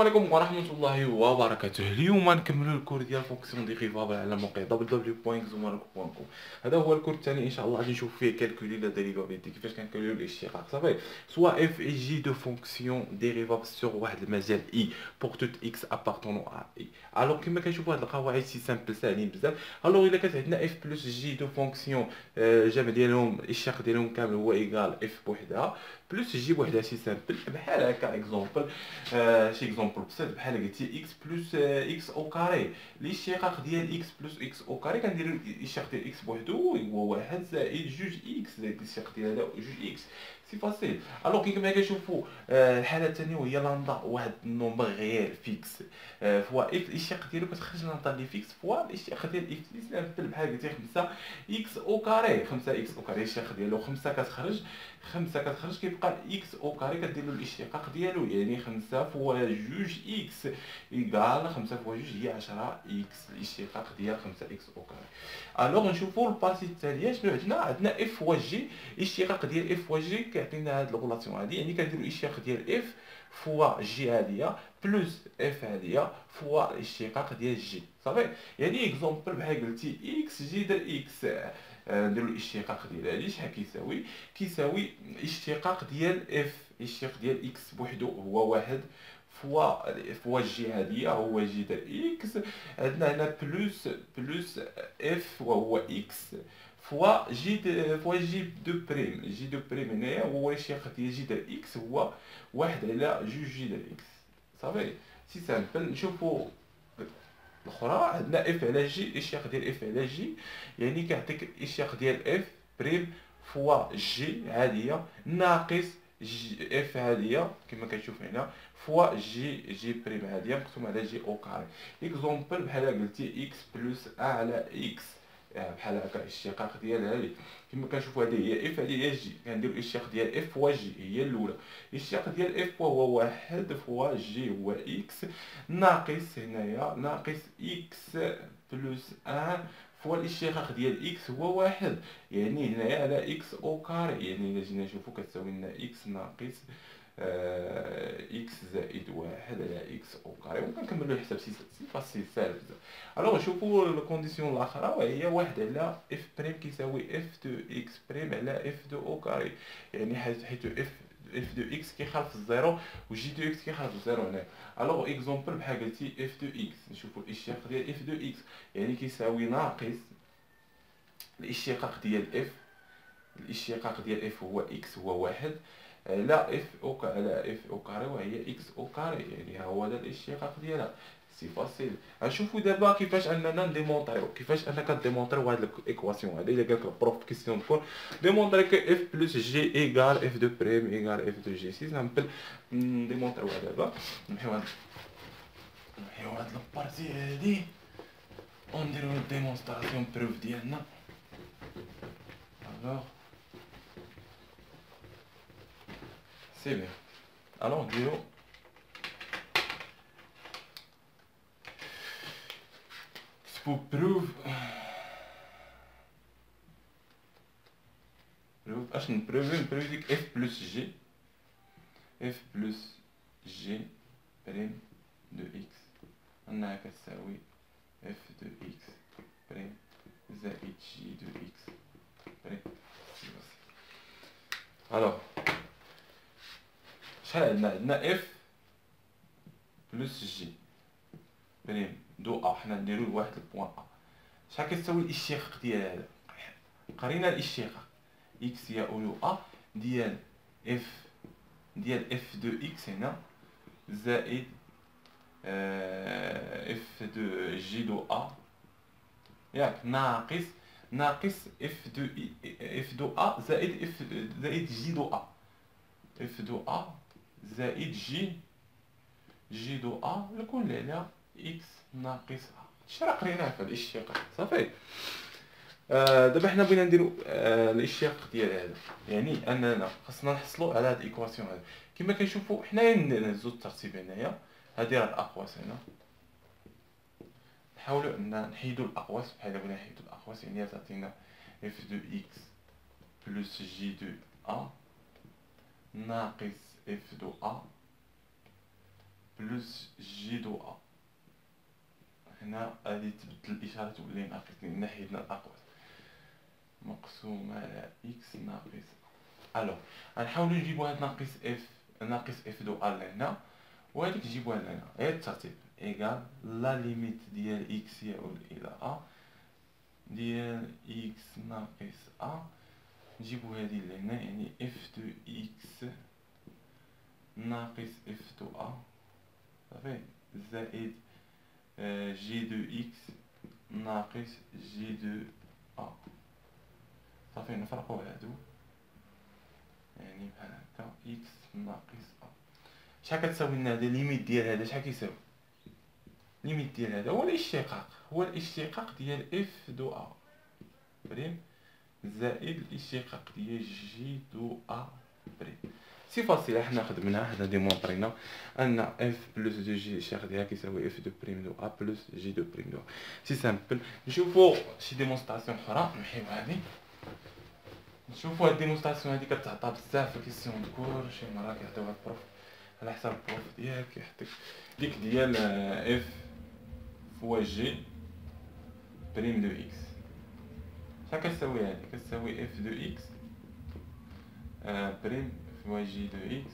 عليكم ورحمة الله وبركاته. اليوم نكملوا الكور ديال فونكسيون ديريفابل على موقع www.zoomar.com. هذا هو الكور الثاني ان شاء الله. غادي نشوف فيه كالكولي لا ديريفابيليتي، كيفاش كنكالكوليو الاشتقاق. صافي سوا اف اي جي دو فونكسيون ديريفابل سور واحد المجال اي بور توت اكس ابارتونون ا اي. الوغ كما كنشوفوا هاد القواعد سي سامبل ساهلين بزاف. الوغ الا كانت عندنا اف بلس جي دو فونكسيون جمع ديالهم الاشتقاق ديالهم كامل هو ايكال اف بوحدها بلس جي بوحدها. سي سامبل بحال هكا اكزومبل. شي اكزومبل بسيط بحال قلتي اكس بلس اكس او كاري. الاشتقاق ديال اكس بلس اكس او كاري كنديرو الاشتقاق ديال اكس بوحدو هو واحد زائد جوج اكس زائد الاشتقاق ديال هذا جوج اكس. سي فاسيل. الوغ كيما كنشوفو الحاله الثانيه وهي لنضع واحد النومبر غير فيكس فوا اف الاشتقاق ديالو كتخرج لنضع لي فيكس فوا الاشتقاق ديال اف سامبل بحال قلتي 5 اكس او كاري. 5 اكس او كاري الاشتقاق ديالو 5 كتخرج كيبقى اكس او كاري كدير له الاشتقاق ديالو يعني 5 فوا جوج اكس ايكال 5 فوا جوج هي 10 اكس. الاشتقاق ديال 5 اكس او كاري. الوغ نشوفوا البارتي التاليه شنو عندنا اف فوا جي. الاشتقاق ديال اف فوا جي كيعطينا هاد الغولاسيون هادي، يعني كنديروا الاشتقاق ديال اف فوا جي هاديه بلس اف هاديه فوا الاشتقاق ديال جي. صافي يعني اكزومبل بحال قلتي اكس جي در اكس. نديرو الاشتقاق ديال هادي شحال كيساوي اشتقاق ديال اف. الاشتقاق ديال اكس بوحدو هو واحد فوا جي هاديه هو جي در اكس. عندنا هنا بلس اف وهو اكس فوا جي دو بريم. جي دو بريم هنايا هو الاشتقاق ديال جي در اكس هو واحد على جوج جي در اكس. صافي سي سامبل. نشوفو الاخرى عندنا اف على جي. الاشتقاق ديال اف على جي يعني كيعطيك الاشتقاق ديال اف بريم فوا جي عاديه ناقص جي اف عاديه كما كتشوف هنا فوا جي بريم عاديه مقسوم على جي او كاري. اكزومبل بحال قلتي اكس بلس ا على اكس بحال هكا. الاشتقاق ديال هذه كما كنشوفوا هذه هي اف هذه هي جي. كنديروا الاشتقاق ديال اف فوا جي هي الاولى. الاشتقاق ديال اف هو واحد فوا جي هو اكس ناقص هنايا ناقص اكس بلس ان فوا الاشتقاق ديال اكس هو واحد يعني هنايا على اكس او كاري. يعني الا جينا نشوفو كتساوي لنا اكس ناقص اكس زائد واحد على اكس او كاري. وكنكملو الحساب سي فاسيل ساهل بزاف. الوغ نشوفو الكونديسيون الاخرى وهي واحد على اف بريم كيساوي اف دو اكس بريم على اف دو او كاري. يعني حيت اف دو اكس كيخالف الزيرو وجي دو اكس كيخالف الزيرو هنا. الوغ اكزومبل بحال قلتي اف دو اكس. نشوفو الاشتقاق ديال اف دو اكس يعني كيساوي ناقص الاشتقاق ديال اف. الاشتقاق ديال اف هو اكس هو واحد على اف او على اف او كاري وهي اكس او كاري. يعني ها هو هذا الاشتقاق ديالها. سي فاسيل. غنشوفوا دابا كيفاش اننا نديمونطريو كيفاش انك ديمونطريو هاد الايكواسيون هادي. الا قالك البروف في كيسيون دكور ديمونطري كو اف بلس جي ايكال اف دو بريم ايكال اف دو جي. سي سامبل. نديمونطريوها دابا. نمحيو هاد البارتي هادي ونديرو الديمونستراسيون بروف ديالنا. الوغ سي بيان. الوغ نديرو pour prove اش نبروفي ديك اف بلس جي. اف بلس جي بريم دو اكس انها كتساوي اف دو اكس بريم زائد جي دو اكس بريم. الوغ شحال عندنا اف بلس جي بريم دو ا. حنا نديرو لواحد البوان ا. شحال كتساوي الاشتقاق ديال هذا؟ قرينا الاشتقاق اكس يؤول ا ديال اف دو اكس هنا زائد اف دو جي دو ا ياك ناقص اف دو ا زائد جي دو ا. اف دو ا زائد جي دو ا الكل على اكس ناقص ا. هادشي راه قريناه في الاشتقاق. صافي. دابا حنا بغينا نديرو الاشتقاق ديال هذا. يعني اننا خاصنا نحصلوا على هاد الايكواسيون هذا. كما كنشوفوا حنايا نهزو الترتيب هنايا. هادي راه الاقواس هنا. نحاولوا ان نحيدوا الاقواس. بحال بغينا نحيدوا الاقواس يعني تعطينا اف دو اكس بلس جي دو ا ناقص اف دو ا بلس جي دو ا. هنا غادي تبدل الاشاره تولي ناقص لان حيدنا الاقواس مقسوم على اكس ناقص. الو غنحاولوا نجيبو هاد ناقص اف دو ا لهنا وهاديك نجيبوها لهنا غير الترتيب ايكال لا ليميت ديال اكس يعود الى ا ديال اكس ناقص ا. نجيبو هادي لهنا يعني اف دو اكس ناقص اف دو ا صافي زائد جي دو اكس ناقص جي دو ا. صافي نفرقو هادو يعني بحال هكا اكس ناقص ا. شحال كتساوي لنا هذا ليميت ديال هذا شحال كيساوي؟ ليميت ديال هذا هو الاشتقاق ديال اف دو ا بريم زائد الاشتقاق ديال جي دو ا بريم. سي فاسيل حنا خدمنا حنا ديمونطرينا ان اف بلس دو جي الاشتقاق ديالها كيساوي اف دو بريم دو ا بلس جي دو بريم دو ا. سي سامبل. نشوفو شي ديمونستراسيون اخرى نحيو هادي. نشوفو هاد الديمونستراسيون هادي كتعطى بزاف في كيسيون دكور شي مرة كيعطيوها البروف على حساب البروف ديالك كيحطيك ديك ديال اف فوا جي بريم دو اكس شحال كتساوي هادي؟ كتساوي اف دو اكس بريم فوا جي دو اكس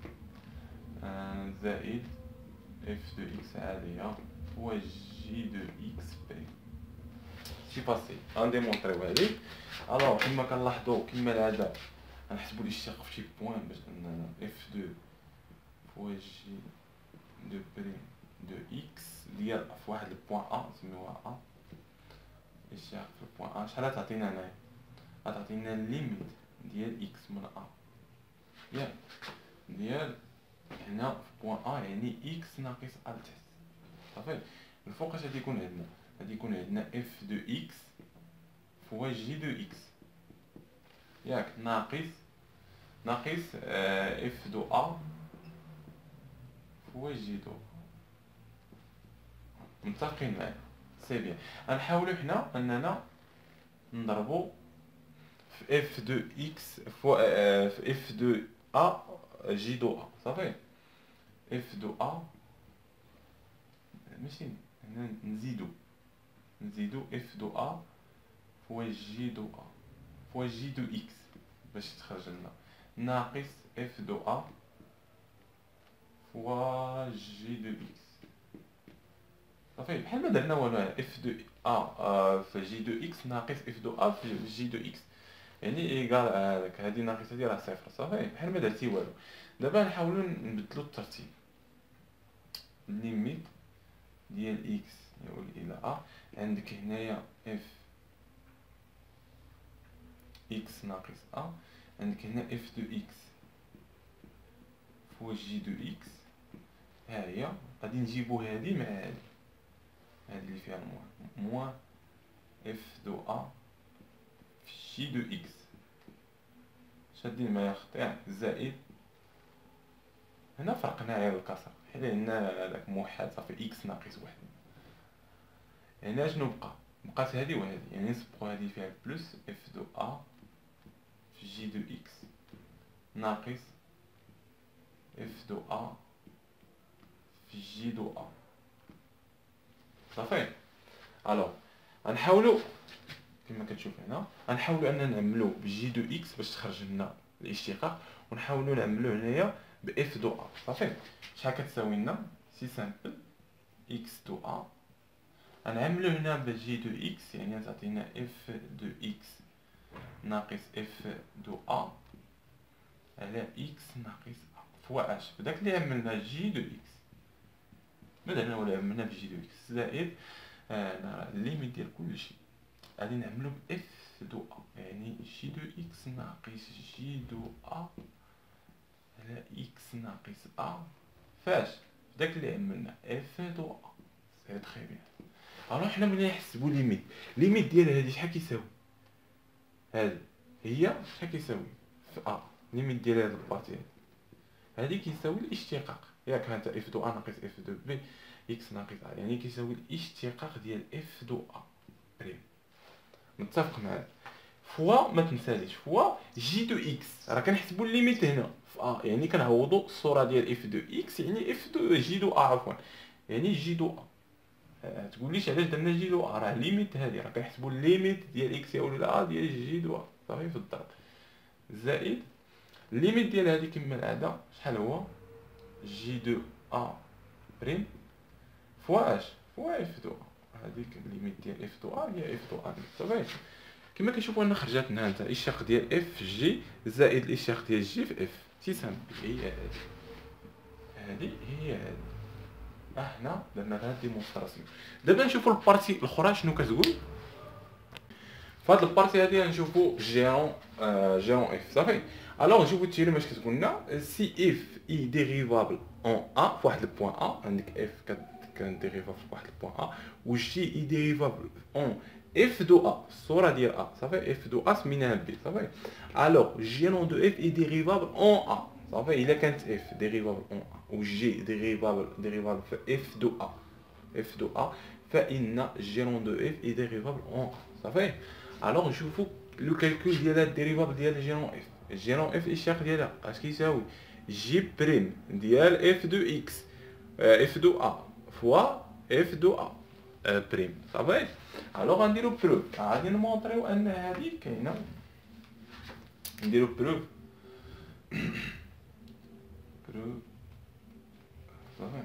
زائد اف دو اكس عادية فوا جي دو اكس بريم. سي فاسيل غنديمونطريو هادي. الوغ كيما كنلاحظو كيما العادة غنحسبو الاشتقاق في شي بوان باش اننا اف دو فوا جي دو بريم دو اكس ديال فواحد البوان ا نسميوها ا الاشتقاق في البوان ا شحال غتعطينا هنايا؟ غتعطينا الليميت ديال اكس من ا ياك ديال هنا في بوان ا يعني اكس ناقص ا لتحت صافي. الفوق اش غادي يكون عندنا؟ غادي يكون عندنا اف دو اكس فوا جي دو اكس ياك ناقص اف دو ا فوا جي دو. متفقين معايا؟ سي بيان. غنحاولو حنا اننا نضربو في اف دو اكس فوا في اف دو ا جي دو ا صافي. اف دو ا ماشي هنا نزيدو اف دو ا فوا جي دو ا فوا جي دو اكس باش تخرج لنا ناقص اف دو ا فوا جي دو اكس صافي. بحال ما درنا والو اف دو ا في جي دو اكس ناقص اف دو ا في جي دو اكس يعني ايكال هذاك هادي ناقص هادي راه صفر صافي بحال ما درتي والو. دابا نحاولو نبدلو الترتيب. ليميت ديال اكس يعود الى ا عندك هنايا اف اكس ناقص ا عندك هنا اف دو اكس فوا جي دو اكس ها هي غادي نجيبو هادي مع هادي اللي فيها موان اف دو ا في جي دو اكس شادين معايا خطير زائد هنا فرقنا غير الكسر حيت عندنا هذاك موحد صافي اكس ناقص واحد. هنا شنو بقات هادي وهادي يعني نسبقو هادي فيها بلس اف دو ا في جي دو اكس ناقص اف دو ا في جي دو ا صافي. الوغ غنحاولو كما كتشوف هنا غنحاولو اننا نعملو بجي دو اكس باش تخرج لنا الاشتقاق ونحاولو نعملو هنايا باف دو ا صافي. شحال كتساوي لنا؟ سي سامبل اكس دو ا غنعملو هنا بجي دو اكس يعني غتعطينا اف دو اكس ناقص اف دو ا على اكس ناقص ا فوا اش بداك اللي عملنا جي دو اكس ما درنا والو عملنا بجي دو اكس زائد الليميت ديال كلشي غادي نعملو باف دو ا يعني جي دو اكس ناقص جي دو ا على اكس ناقص ا فاش داك اللي عملنا اف دو ا سي تري بيان. الوغ حنا ملي نحسبو ليميت ديال هادي شحال كيساوي؟ هادي هي شحال كيساوي في ا ليميت ديال هاد البارتي هادي كيساوي الاشتقاق ياك ها انت اف دو ا ناقص اف دو بي اكس ناقص ا يعني كيساوي الاشتقاق ديال اف دو ا بريم. متفق معاك؟ فوا ما تنساليش فوا جي دو اكس، راه كنحسبوا الليميت هنا في ا، يعني كنعوضوا الصوره ديال اف دو اكس يعني اف دو جي دو ا عفوا، يعني جي دو ا. تقوليش علاش درنا جي دو ا، راه ليميت هادي، راه كنحسبوا الليميت ديال اكس يولي لا ديال جي دو ا صافي في الضرب، زائد الليميت ديال هادي كما العاده شحال هو جي دو ا بريم فوا اش فوا اف دو ا. هذيك الليميت ديال اف دو ا هي اف دو ا صافي. كما كنشوفوا ان خرجت لنا انت الاشتقاق ديال اف جي زائد الاشتقاق ديال جي في اف، سي سامبل هي هذه هي هذه. احنا درنا لها ديمونستراسيون. دابا نشوفوا البارتي الاخرى شنو كتقول. فهاد البارتي هادي غنشوفوا جيرون جيرون اف صافي. الوغ نشوفوا التيرم اش كتقول لنا، سي اف اي ديريفابل اون ا فواحد البوان ا، عندك اف كان ديريفابل فواحد البوان ا، و جي اي ديريفابل اون اف دو ا، الصوره ديال ا صافي، اف دو ا سميناها بي صافي. الوغ جيرون دو اف اي ديريفابل اون ا صافي، الا كانت اف ديريفابل اون ا و جي ديريفابل في اف دو ا، اف دو ا، فان جيرون دو اف اي ديريفابل اون ا صافي. الوغ نشوفو لو كالكول ديال هاد الديريفابل ديال جيرون اف. جيرون اف الاشتقاق ديالها اش كيساوي جي بريم ديال اف دو اكس اف دو ا فوا اف دو ا بريم صافي. الوغ غنديرو بروف، غادي نمونطريو ان هادي كاينه، نديرو بروف بروف صافي.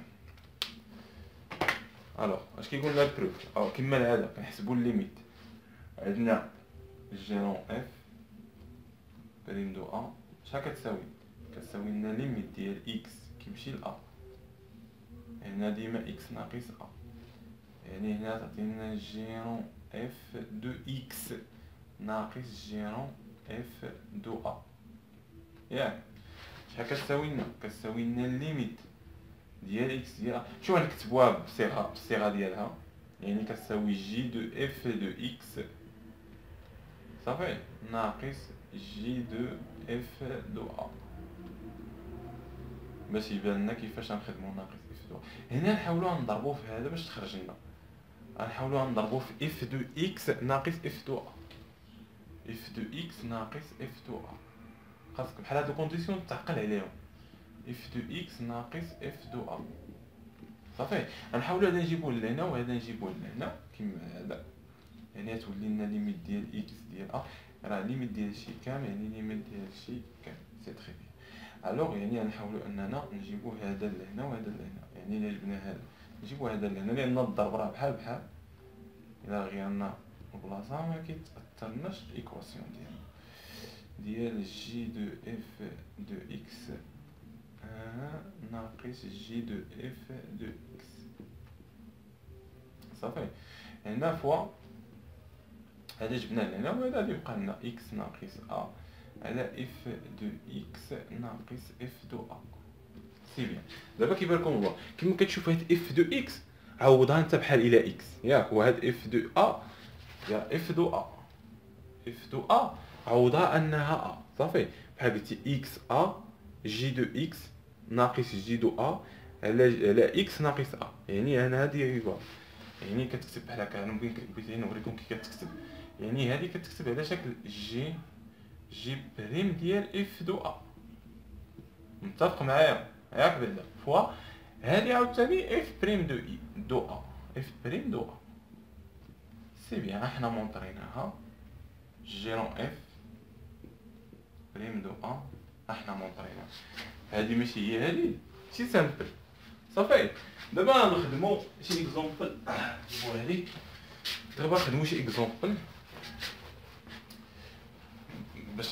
الوغ اش كيقول لنا البروف، او كما العاده كنحسبوا الليميت. عندنا جيرون اف بريم دو ا شحال كتساوي، كتساوي لنا ليميت ديال اكس كيمشي ل ا، هنا ديما اكس ناقص ا، يعني هنا تعطينا جيرون اف دو اكس ناقص جيرون اف دو ا، ياك شحال كتساوي لنا، كتساوي لنا الليميت ديال اكس ديال ا. شوف نكتبوها بالصيغه ديالها، يعني كتساوي جي دو اف دو اكس صافي ناقص جي دو اف دو ا، باش يبان لنا كيفاش غنخدمو ناقص اف دو ا. هنا نحاولو نضربو في هذا باش تخرج لنا، غنحاولو نضربو في اف دو اكس ناقص اف دو ا، اف دو اكس ناقص اف دو ا، خاصك بحال هاد الكونديسيون تعقل عليهم، اف دو اكس ناقص اف دو ا صافي. غنحاولو هذا نجيبوه لهنا وهذا نجيبوه لهنا كيما هذا، يعني غتولي لنا ليميت ديال اكس ديال ا، راه ليميت ديال شي كامل يعني ليميت ديال شي كامل، سي تري بيان. الوغ يعني غنحاولو اننا نجيبو هذا لهنا وهذا لهنا، يعني الا جبنا هذا نجيبو هذا لهنا، لان الضرب راه بحال بحال، الا غيرنا البلاصه ما كيتاثرناش الايكواسيون ديال جي دو اف دو اكس ناقص جي دو اف دو اكس صافي. هنا فوا هذا جبناه لهنا وهذا غادي يبقى لنا اكس ناقص ا على اف دو اكس ناقص اف دو ا، سي بيان. دابا كيبان لكم هو كيما كتشوف هاد اف دو اكس عوضها انت بحال الى اكس ياك، وهاد اف دو ا يا اف دو ا، اف دو ا عوضها انها ا صافي، بحال قلتي اكس ا جي دو اكس ناقص جي دو ا على اكس ناقص ا، يعني انا هادي هي يعني كتكتب بحال هكا. انا بغيت نوريكم كي كتكتب، يعني هادي كتكتب على شكل جي بريم ديال اف دو ا، متفق معايا ياك بعدا، فوا هادي عاوتاني اف بريم دو ا، اف بريم دو ا، سي بيان. احنا مونطريناها جيرون اف بريم دو ا، احنا مونطريناها، هادي ماشي هي هادي، سي سامبل صافي. دابا نخدمو شي اكزومبل، نجيبو هادي دابا نخدمو شي اكزومبل باش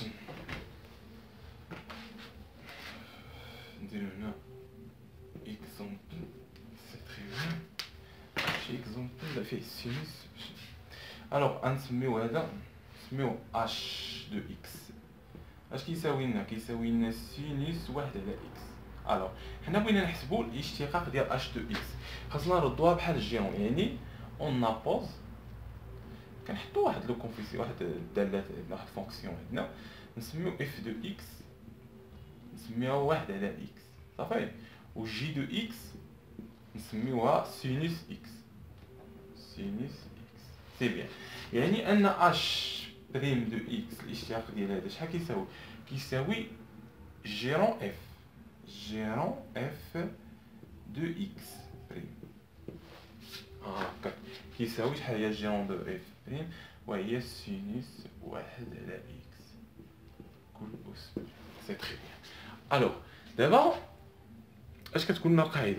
نديرو هنا اكزومبل، سي تري بيان، شي اكزومبل فيه سينوس. الوغ غنسميو هذا نسميو اش دو اكس، اش كيساوي لنا، كيساوي لنا سينوس واحد على اكس. الوغ حنا بغينا نحسبو الاشتقاق ديال اش دو اكس، خاصنا نردوها بحال الجيرون، يعني اون نابوز كنحطو واحد لو كونفيسي، واحد الدالات عندنا، واحد فونكسيون عندنا نسميو اف دو اكس، نسميوها واحد على اكس صافي، و جي دو اكس نسميوها سينوس اكس، سينوس اكس، سي بيان. يعني ان اش بريم دو اكس الاشتقاق ديال هذا شحال كيساوي؟ كيساوي جيرون اف، جيرون اف دو اكس بريم. هاكا كيساوي شحال هي جيرون دو اف بريم؟ وهي سينوس واحد على اكس كل اس بريم. سي تري بيان. الوغ دابا اش كتقول لنا القاعده؟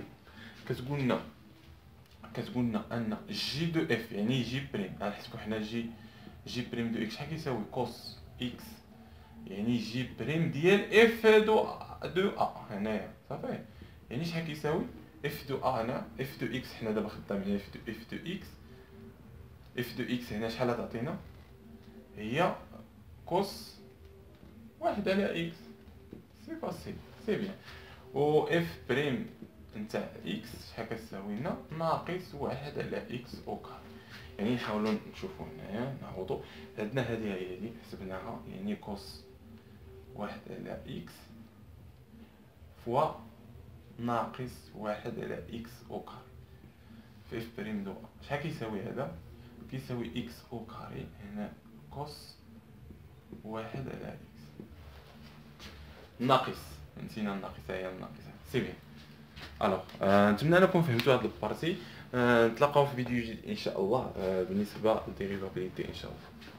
كتقولنا ان جي دو اف يعني جي بريم، نحسبو حنا جي بريم دو اكس شحال كيساوي كوس اكس، يعني جي بريم ديال اف دو ا هنايا صافي. يعني شحال كيساوي اف دو ا هنا، اف دو اكس حنا دابا خدامين اف دو اكس، اف دو اكس هنا شحال تعطينا؟ هي كوس واحد على اكس. سي فاسيل سي بيان. و اف بريم نتاع اكس شحال كتساوي لنا؟ ناقص واحد على اكس او كار. يعني نحاولو نشوفو هنايا نعوضو، عندنا هادي هي هادي حسبناها، يعني كوس واحد على اكس فوا ناقص واحد على اكس او كار في اف بريم دو ا. شحال كيساوي هذا؟ كيساوي اكس او كاري، هنا كوس واحد على اكس ناقص، نسينا الناقص، هي الناقصة. سي بيان. الوغ نتمنى انكم فهمتوا هاد البارتي. نتلاقاو في فيديو جديد ان شاء الله بالنسبه للديريفابيليتي ان شاء الله.